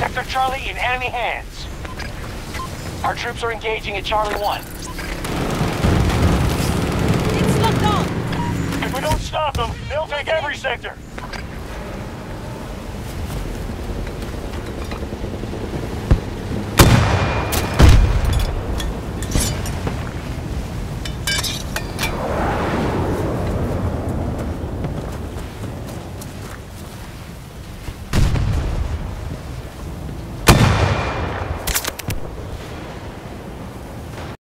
Sector Charlie in enemy hands. Our troops are engaging at Charlie 1. It's locked on! If we don't stop them, they'll take every sector.